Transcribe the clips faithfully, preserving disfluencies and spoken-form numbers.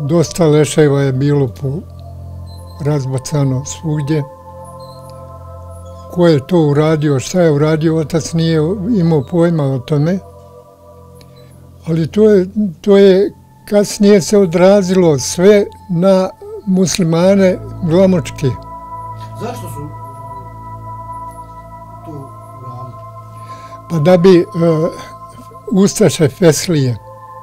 dosta leševa je bilo po razbacano svugdje. Ko je to uradio, šta je uradio, otac nije imao pojma o tome. Ali to je, to je kasnije se odrazilo sve na muslimane glamočke. Zašto su to uradili? Pa da bi uh, ustaše Feslije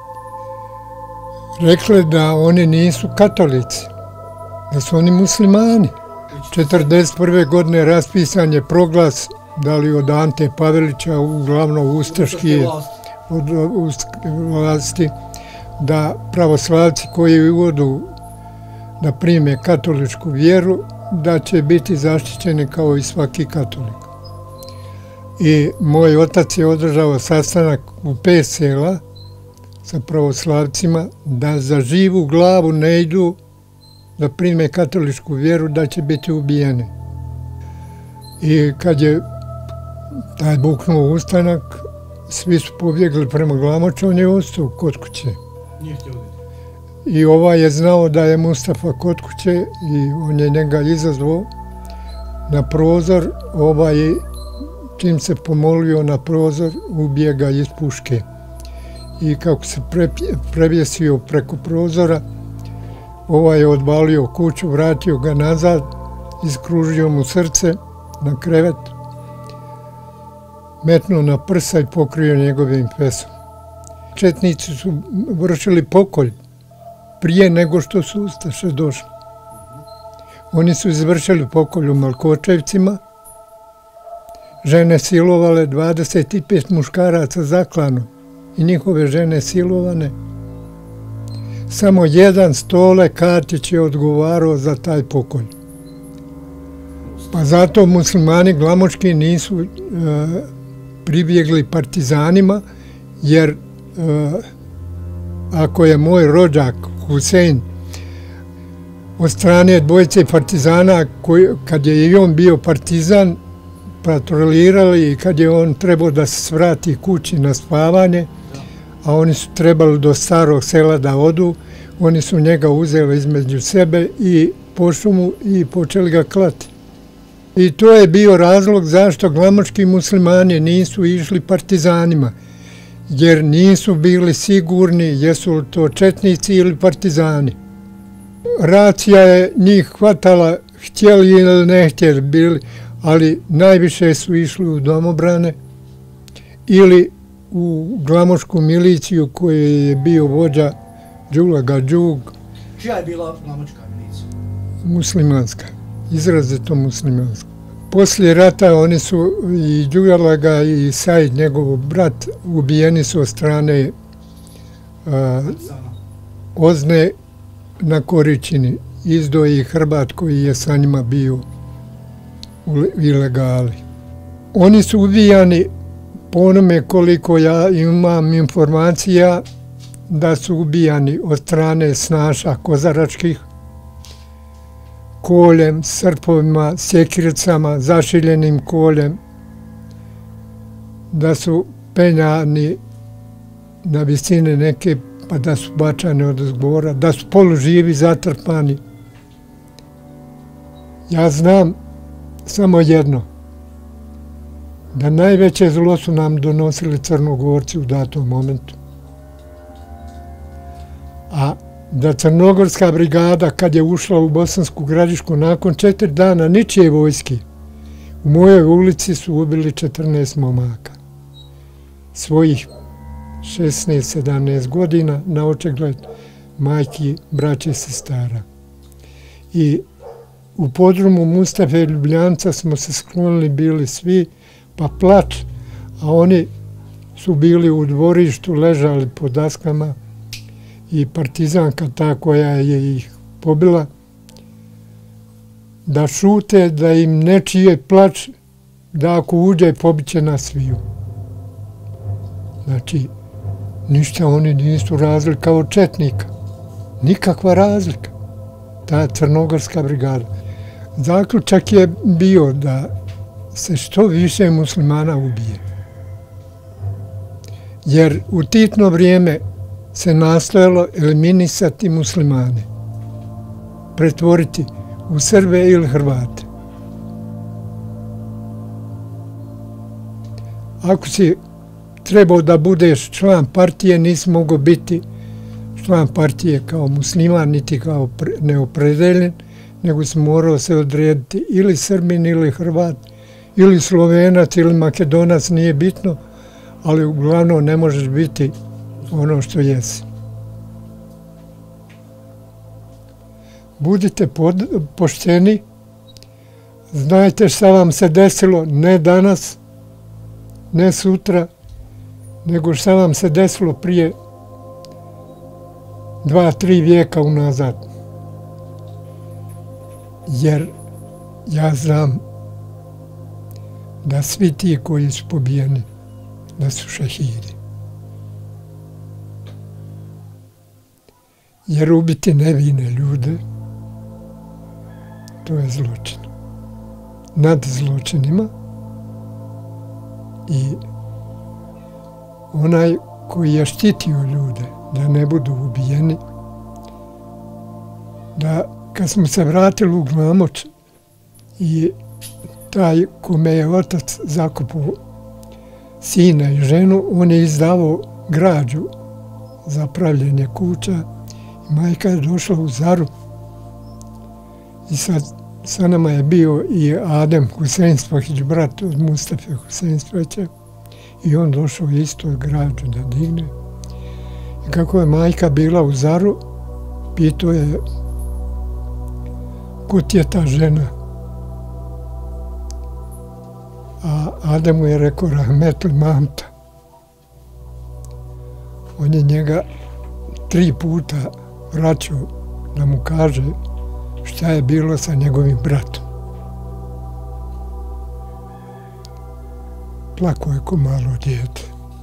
rekli da oni nisu katolici, da su oni muslimani. četrdeset prve godine raspisan je proglas, da li od Ante Pavelića, uglavnom ustaški od vlasti, da pravoslavci koji odu da prime katoličku vjeru, da će biti zaštićeni kao i svaki katolik. I moj otac je održao sastanak u pet sela sa pravoslavcima da za živu glavu ne idu da prime katoličku vjeru, da će biti ubijeni. I kad je taj buknuo ustanak, svi su pobjegli prema Glamoču, on je ostao kod kuće. Nije htio biti. I ovaj je znao da je Mustafa kod kuće i on je njega izazvao na prozor. Ovaj, čim se pomolio na prozor, ubije ga iz puške. I kako se prevjesio preko prozora, ovaj je odvalio kuću, vratio ga nazad, iskružio mu srce na krevet, metnuo na prsa i pokrio njegovim fesom. Četnici su vršili pokolj prije nego što su ustaše došli. Oni su izvršili pokolj u Malkočevcima, žene silovale, dvadeset pet muškaraca zaklano i njihove žene silovane. Samo jedan Stole Katić je odgovarao za taj pokolj. Pa zato muslimani glamočki nisu e, pribjegli partizanima, jer e, ako je moj rođak Husein od strane dvojice partizana, koji, kad je i on bio partizan, patrolirali i kad je on trebao da se svrati kući na spavanje, a oni su trebali do starog sela da odu, oni su njega uzeli između sebe i pošli mu i počeli ga klati. I to je bio razlog zašto glamočki muslimani nisu išli partizanima, jer nisu bili sigurni jesu li to četnici ili partizani. Racija je njih hvatala, htjeli ili ne htjeli bili, ali najviše su išli u domobrane ili u glamočku miliciju koji je bio vođa Đula Gadžug. Čija je bila glamočka milicija? Muslimanska, izrazito muslimanska. Poslije rata oni su i Đugalaga i Said, njegov brat, ubijeni su od strane a, Ozne na Koričini. Izdao je i Hrbat koji je sa njima bio u ilegali. Oni su ubijani po onome koliko ja imam informacija da su ubijani od strane snaša kozaračkih, koljem, srpovima, sjekiricama, zašiljenim koljem, da su penjani na visine neke, pa da su bačani od zgora, da su poluživi zatrpani. Ja znam samo jedno, da najveće zlo su nam donosili Crnogorci u datom momentu. A da Crnogorska brigada, kad je ušla u Bosansku Gradišku, nakon četiri dana ničije vojske, u mojoj ulici su ubili četrnaest momaka. Svojih šesnaest sedamnaest godina, na očigled majki, braće i sestara. I u podrumu Mustafe Ljubljanca smo se sklonili bili svi, pa plač, a oni su bili u dvorištu, ležali po daskama i partizanka ta koja je ih pobila, da šute, da im nečije plač, da ako uđe pobiće nas sviju. Znači, ništa oni nisu razlika od četnika. Nikakva razlika. Ta Crnogorska brigada. Zaključak je bio da se što više muslimana ubije. Jer u Titno vrijeme se nastojalo eliminisati muslimane, pretvoriti u Srbe ili Hrvate. Ako si trebao da budeš član partije, nisi mogao biti član partije kao musliman, niti kao neopredeljen, nego si morao se odrediti ili Srbin, ili Hrvat, ili Slovenac, ili Makedonac, nije bitno, ali uglavnom ne možeš biti ono što jesi. Budite pošteni, znajte šta vam se desilo, ne danas, ne sutra, nego šta vam se desilo prije dva, tri vijeka unazad. Jer ja znam da svi ti koji su pobijeni, da su šehidi. Jer ubiti nevine ljude, to je zločin. Nad zločinima i onaj koji je štitio ljude da ne budu ubijeni, da kad smo se vratili u Glamoč i taj kome je otac zakupao sina i ženu, on je izdavao građu za pravljenje kuća i majka je došla u Zaru i sad sa nama je bio i Adem Huseinspahić, brat od Mustafe Huseinspahića, i on došao isto građu da digne. I kako je majka bila u Zaru, pitao je ko ti je ta žena. A Adem mu je rekao Rahmetli Mamta. On je njega tri puta vraćao da mu kaže šta je bilo sa njegovim bratom. Plakao je ko malo dijete.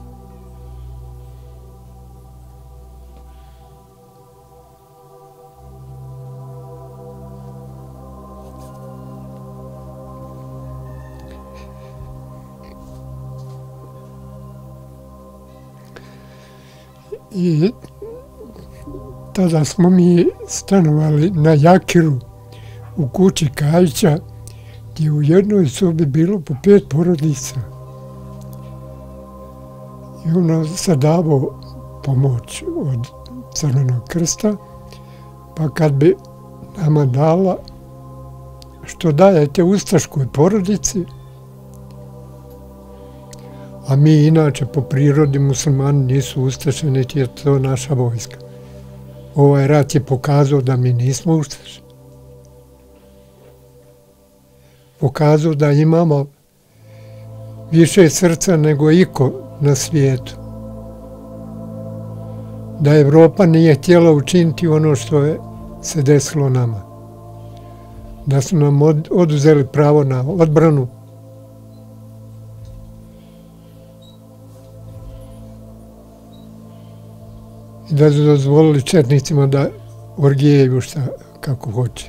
I tada smo mi stanovali na Jakiru u kući Kajića, gdje u jednoj sobi bilo po pet porodica. I ono se davao pomoć od Crvenog krsta, pa kad bi nama dala što dajete ustaškoj porodici, a mi inače po prirodi muslimani nisu ustaše, niti je to naša vojska. Ovaj rat je pokazao da mi nismo ustaše. Pokazao da imamo više srca nego iko na svijetu. Da Evropa nije htjela učiniti ono što je se desilo nama. Da su nam oduzeli pravo na odbranu. I da su dozvolili četnicima da orgijeju šta kako hoće.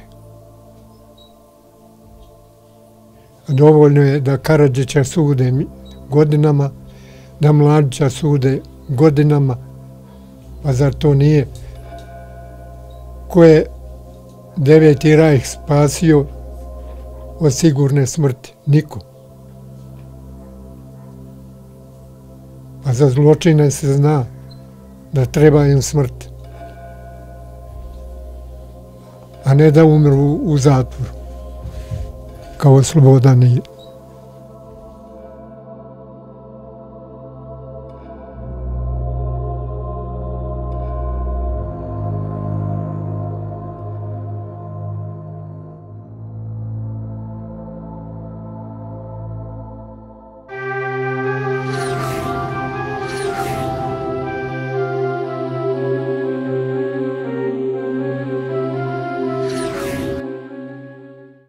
Dovoljno je da Karadžića sude godinama, da Mladića sude godinama, pa zar to nije? Ko je deveti rajh spasio od sigurne smrti? Niko. Pa za zločine se zna da treba im smrt, a ne da umru u zatvoru kao Slobodan i